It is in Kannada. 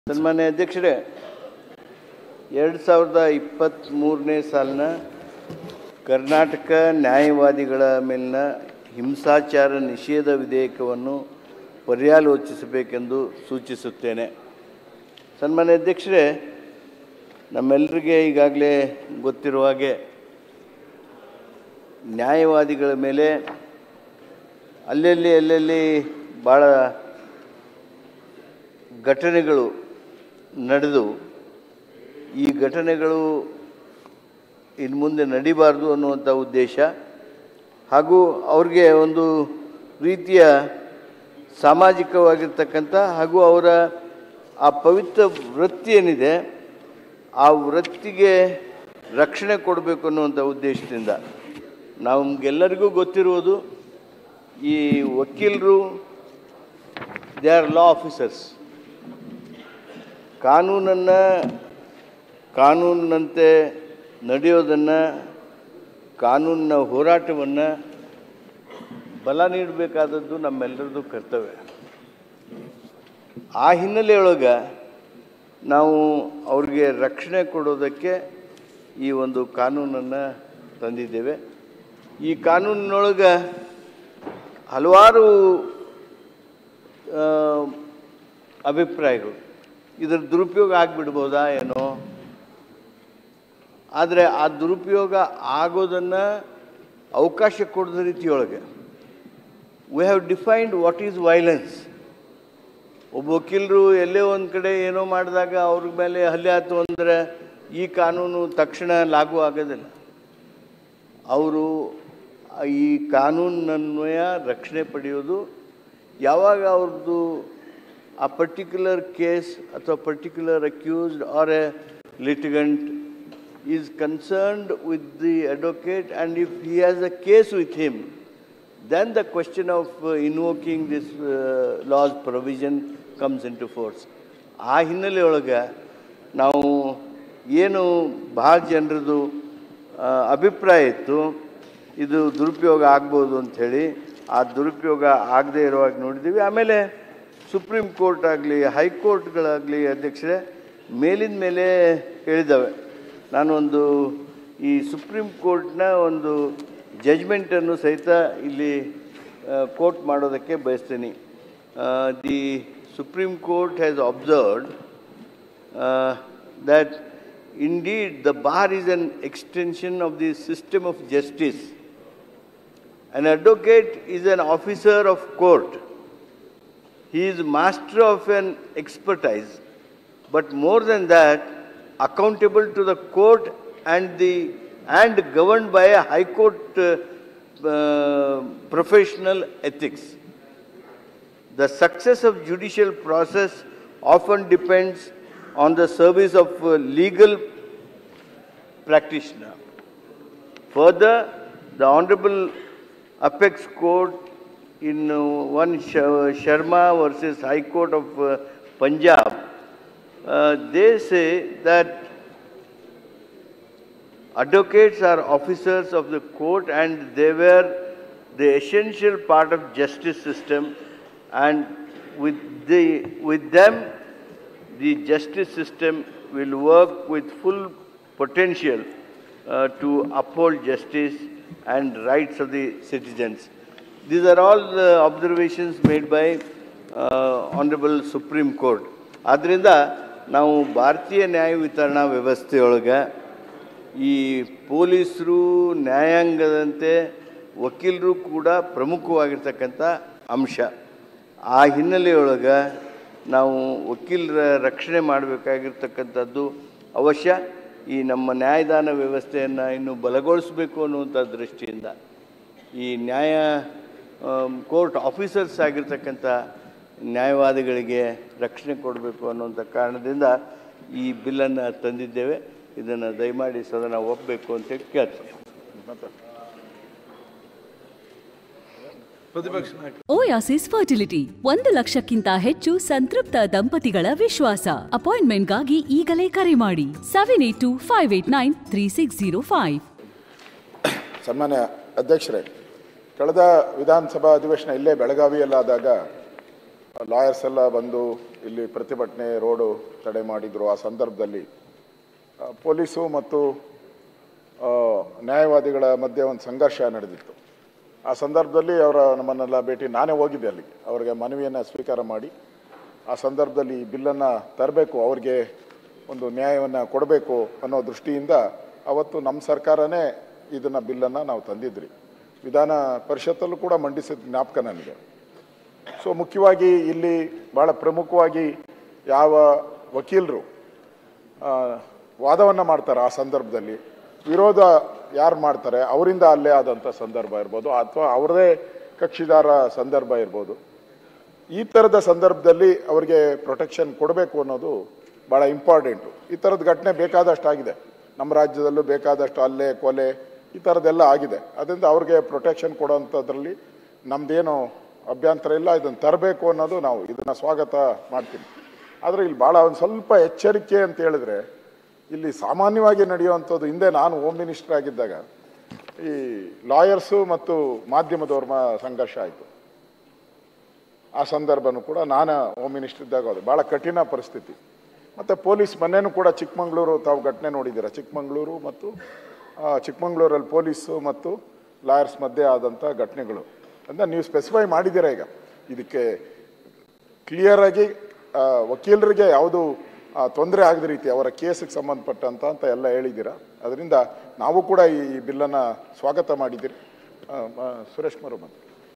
ಸನ್ಮಾನ್ಯ ಅಧ್ಯಕ್ಷರೇ, 2023ನೇ ಸಾಲಿನ ಕರ್ನಾಟಕ ನ್ಯಾಯವಾದಿಗಳ ಮೇಲಿನ ಹಿಂಸಾಚಾರ ನಿಷೇಧ ವಿಧೇಯಕವನ್ನು ಪರ್ಯಾಲೋಚಿಸಬೇಕೆಂದು ಸೂಚಿಸುತ್ತೇನೆ. ಸನ್ಮಾನ್ಯ ಅಧ್ಯಕ್ಷರೇ, ನಮ್ಮೆಲ್ಲರಿಗೆ ಈಗಾಗಲೇ ಗೊತ್ತಿರುವ ಹಾಗೆ ನ್ಯಾಯವಾದಿಗಳ ಮೇಲೆ ಅಲ್ಲಲ್ಲಿ ಭಾಳ ಘಟನೆಗಳು ನಡೆದು ಈ ಘಟನೆಗಳು ಇನ್ನು ಮುಂದೆ ನಡಿಬಾರ್ದು ಅನ್ನುವಂಥ ಉದ್ದೇಶ ಹಾಗೂ ಅವ್ರಿಗೆ ಒಂದು ರೀತಿಯ ಸಾಮಾಜಿಕವಾಗಿರ್ತಕ್ಕಂಥ ಹಾಗೂ ಅವರ ಆ ಪವಿತ್ರ ವೃತ್ತಿ ಏನಿದೆ ಆ ವೃತ್ತಿಗೆ ರಕ್ಷಣೆ ಕೊಡಬೇಕು ಅನ್ನುವಂಥ ಉದ್ದೇಶದಿಂದ ನಮಗೆಲ್ಲರಿಗೂ ಗೊತ್ತಿರುವುದು ಈ ವಕೀಲರು ದೇ ಆರ್ ಲಾ ಆಫೀಸರ್ಸ್. ಕಾನೂನಿನಂತೆ ನಡೆಯೋದನ್ನು, ಕಾನೂನಿನ ಹೋರಾಟವನ್ನು ಬಲ ನೀಡಬೇಕಾದದ್ದು ನಮ್ಮೆಲ್ಲರದ್ದು ಕರ್ತವ್ಯ. ಆ ಹಿನ್ನೆಲೆಯೊಳಗೆ ನಾವು ಅವ್ರಿಗೆ ರಕ್ಷಣೆ ಕೊಡೋದಕ್ಕೆ ಈ ಒಂದು ಕಾನೂನನ್ನು ತಂದಿದ್ದೇವೆ. ಈ ಕಾನೂನಿನೊಳಗೆ ಹಲವಾರು ಅಭಿಪ್ರಾಯಗಳು, ಇದರ ದುರುಪಯೋಗ ಆಗಿಬಿಡ್ಬೋದಾ ಏನೋ, ಆದರೆ ಆ ದುರುಪಯೋಗ ಆಗೋದನ್ನು ಅವಕಾಶ ಕೊಡದ ರೀತಿಯೊಳಗೆ we have defined what is violence. ಒಬ್ಬ ವಕೀಲರು ಎಲ್ಲೇ ಒಂದು ಕಡೆ ಏನೋ ಮಾಡಿದಾಗ ಅವ್ರ ಮೇಲೆ ಹಲ್ಲೆ ಆಯ್ತು ಅಂದರೆ ಈ ಕಾನೂನು ತಕ್ಷಣ ಲಾಗೂ ಆಗೋದಿಲ್ಲ. ಅವರು ಈ ಕಾನೂನನ್ವಯ ರಕ್ಷಣೆ ಪಡೆಯೋದು ಯಾವಾಗ ಅವ್ರದ್ದು ಆ ಪರ್ಟಿಕ್ಯುಲರ್ ಕೇಸ್ ಅಥವಾ particular accused or a litigant is concerned with the advocate, and if he has a case with him, then the question of invoking this law's provision comes into force. ಆ ಹಿನ್ನೆಲೆಯೊಳಗೆ ನಾವು ಏನು ಭಾಳ ಜನರದು ಅಭಿಪ್ರಾಯ ಇತ್ತು, ಇದು ದುರುಪಯೋಗ ಆಗ್ಬೋದು ಅಂಥೇಳಿ, ಆ ದುರುಪಯೋಗ ಆಗದೇ ಇರುವಾಗ ನೋಡಿದ್ದೀವಿ. ಆಮೇಲೆ ಸುಪ್ರೀಂ ಕೋರ್ಟ್ ಆಗಲಿ, ಹೈಕೋರ್ಟ್ಗಳಾಗಲಿ ಅಧ್ಯಕ್ಷರೇ ಮೇಲಿನ ಮೇಲೆ ಹೇಳಿದ್ದಾವೆ. ನಾನೊಂದು ಈ ಸುಪ್ರೀಂ ಕೋರ್ಟ್ನ ಒಂದು ಜಜ್ಮೆಂಟನ್ನು ಸಹಿತ ಇಲ್ಲಿ ಕೋಟ್ ಮಾಡೋದಕ್ಕೆ ಬಯಸ್ತೀನಿ. The supreme court has observed that indeed the bar is an extension of the system of justice. An advocate is an officer of court. He is master of an expertise, but more than that, accountable to the court and governed by a high court professional ethics. The success of judicial process often depends on the service of a legal practitioner. Further, the Honorable Apex Court in one Sharma versus High Court of Punjab, they say that advocates are officers of the court and they were the essential part of justice system, and with them the justice system will work with full potential to uphold justice and rights of the citizens. These are all the observations made by Honorable Supreme Court. ಆದ್ದರಿಂದ ನಾವು ಭಾರತೀಯ ನ್ಯಾಯ ವಿತರಣಾ ವ್ಯವಸ್ಥೆಯೊಳಗೆ ಈ ಪೊಲೀಸರು, ನ್ಯಾಯಾಂಗದಂತೆ ವಕೀಲರು ಕೂಡ ಪ್ರಮುಖವಾಗಿರ್ತಕ್ಕಂಥ ಅಂಶ. ಆ ಹಿನ್ನೆಲೆಯೊಳಗೆ ನಾವು ವಕೀಲರ ರಕ್ಷಣೆ ಮಾಡಬೇಕಾಗಿರ್ತಕ್ಕಂಥದ್ದು ಅವಶ್ಯ. ಈ ನಮ್ಮ ನ್ಯಾಯದಾನ ವ್ಯವಸ್ಥೆಯನ್ನು ಇನ್ನೂ ಬಲಗೊಳಿಸಬೇಕು ಅನ್ನುವಂಥ ದೃಷ್ಟಿಯಿಂದ ಈ ಕೋರ್ಟ್ ಆಫೀಸರ್ಸ್ ಆಗಿರ್ತಕ್ಕಂಥ ನ್ಯಾಯವಾದಿಗಳಿಗೆ ರಕ್ಷಣೆ ಕೊಡಬೇಕು ಅನ್ನುವಂಥ ಕಾರಣದಿಂದ ಈ ಬಿಲ್ಲನ್ನು ತಂದಿದ್ದೇವೆ. ಇದನ್ನು ದಯಮಾಡಿ ಸದನ ಒಪ್ಪಬೇಕು ಅಂತೇಳಿ ಕೇಳ್ತೀನಿ. ಓಯಾಸಿಸ್ ಫರ್ಟಿಲಿಟಿ 1 ಲಕ್ಷಕ್ಕಿಂತ ಹೆಚ್ಚು ಸಂತೃಪ್ತ ದಂಪತಿಗಳ ವಿಶ್ವಾಸ. ಅಪಾಯಿಂಟ್ಮೆಂಟ್ಗಾಗಿ ಈಗಲೇ ಕರೆ ಮಾಡಿ 7825893605. ಸನ್ಮಾನ್ಯ ಅಧ್ಯಕ್ಷರೇ, ಕಳೆದ ವಿಧಾನಸಭಾ ಅಧಿವೇಶನ ಇಲ್ಲೇ ಬೆಳಗಾವಿಯಲ್ಲಾದಾಗ ಲಾಯರ್ಸ್ ಎಲ್ಲ ಬಂದು ಇಲ್ಲಿ ಪ್ರತಿಭಟನೆ ರೋಡು ತಡೆ ಮಾಡಿದರು. ಆ ಸಂದರ್ಭದಲ್ಲಿ ಪೊಲೀಸು ಮತ್ತು ನ್ಯಾಯವಾದಿಗಳ ಮಧ್ಯೆ ಒಂದು ಸಂಘರ್ಷ ನಡೆದಿತ್ತು. ಆ ಸಂದರ್ಭದಲ್ಲಿ ನಮ್ಮನ್ನೆಲ್ಲ ಭೇಟಿ ನಾನೇ ಹೋಗಿದ್ದೆ ಅಲ್ಲಿಗೆ. ಅವರಿಗೆ ಮನವಿಯನ್ನು ಸ್ವೀಕಾರ ಮಾಡಿ ಆ ಸಂದರ್ಭದಲ್ಲಿ ಈ ಬಿಲ್ಲನ್ನು ತರಬೇಕು, ಅವ್ರಿಗೆ ಒಂದು ನ್ಯಾಯವನ್ನು ಕೊಡಬೇಕು ಅನ್ನೋ ದೃಷ್ಟಿಯಿಂದ ಅವತ್ತು ನಮ್ಮ ಸರ್ಕಾರನೇ ಇದನ್ನು ಬಿಲ್ಲನ್ನು ನಾವು ತಂದಿದ್ರಿ. ವಿಧಾನ ಪರಿಷತ್ತಲ್ಲೂ ಕೂಡ ಮಂಡಿಸಿದ ಜ್ಞಾಪಕ ನನಗೆ. ಸೊ ಮುಖ್ಯವಾಗಿ ಇಲ್ಲಿ ಭಾಳ ಪ್ರಮುಖವಾಗಿ ಯಾವ ವಕೀಲರು ವಾದವನ್ನು ಮಾಡ್ತಾರೆ ಆ ಸಂದರ್ಭದಲ್ಲಿ ವಿರೋಧ ಯಾರು ಮಾಡ್ತಾರೆ ಅವರಿಂದ ಅಲ್ಲೇ ಆದಂಥ ಸಂದರ್ಭ ಇರ್ಬೋದು, ಅಥವಾ ಅವರದೇ ಕಕ್ಷಿದಾರ ಸಂದರ್ಭ ಇರ್ಬೋದು. ಈ ಥರದ ಸಂದರ್ಭದಲ್ಲಿ ಅವರಿಗೆ ಪ್ರೊಟೆಕ್ಷನ್ ಕೊಡಬೇಕು ಅನ್ನೋದು ಭಾಳ ಇಂಪಾರ್ಟೆಂಟು. ಈ ಥರದ ಘಟನೆ ಬೇಕಾದಷ್ಟು ಆಗಿದೆ ನಮ್ಮ ರಾಜ್ಯದಲ್ಲೂ, ಬೇಕಾದಷ್ಟು ಹಲ್ಲೆ ಕೊಲೆ ಈ ಥರದ್ದೆಲ್ಲ ಆಗಿದೆ. ಅದರಿಂದ ಅವ್ರಿಗೆ ಪ್ರೊಟೆಕ್ಷನ್ ಕೊಡೋವಂಥದ್ರಲ್ಲಿ ನಮ್ಮದೇನು ಅಭ್ಯಂತರ ಇಲ್ಲ. ಇದನ್ನು ತರಬೇಕು ಅನ್ನೋದು ನಾವು ಇದನ್ನು ಸ್ವಾಗತ ಮಾಡ್ತೀನಿ. ಆದರೆ ಇಲ್ಲಿ ಭಾಳ ಒಂದು ಸ್ವಲ್ಪ ಎಚ್ಚರಿಕೆ ಅಂತ ಹೇಳಿದ್ರೆ, ಇಲ್ಲಿ ಸಾಮಾನ್ಯವಾಗಿ ನಡೆಯುವಂಥದ್ದು, ಹಿಂದೆ ನಾನು ಹೋಮ್ ಮಿನಿಸ್ಟರ್ ಆಗಿದ್ದಾಗ ಈ ಲಾಯರ್ಸು ಮತ್ತು ಮಾಧ್ಯಮದವ್ರ ಸಂಘರ್ಷ ಆಯಿತು. ಆ ಸಂದರ್ಭನೂ ಕೂಡ ನಾನು ಹೋಮ್ ಮಿನಿಸ್ಟರ್ ಇದ್ದಾಗ ಅದು ಭಾಳ ಕಠಿಣ ಪರಿಸ್ಥಿತಿ. ಮತ್ತು ಪೊಲೀಸ್ ಮೊನ್ನೆನೂ ಕೂಡ ಚಿಕ್ಕಮಂಗ್ಳೂರು ತಾವು ಘಟನೆ ನೋಡಿದ್ದೀರ. ಚಿಕ್ಕಮಂಗ್ಳೂರಲ್ಲಿ ಪೊಲೀಸು ಮತ್ತು ಲಾಯರ್ಸ್ ಮಧ್ಯೆ ಆದಂಥ ಘಟನೆಗಳು ಅಂತ ನೀವು ಸ್ಪೆಸಿಫೈ ಮಾಡಿದ್ದೀರ. ಈಗ ಇದಕ್ಕೆ ಕ್ಲಿಯರಾಗಿ ವಕೀಲರಿಗೆ ಯಾವುದು ತೊಂದರೆ ಆಗದ ರೀತಿ ಅವರ ಕೇಸಿಗೆ ಸಂಬಂಧಪಟ್ಟಂತ ಅಂತ ಎಲ್ಲ ಹೇಳಿದ್ದೀರಾ. ಅದರಿಂದ ನಾವು ಕೂಡ ಈ ಬಿಲ್ಲನ್ನು ಸ್ವಾಗತ ಮಾಡಿದ್ದೀರಿ. ಸುರೇಶ್ ಕುಮಾರ್ ಬಂದು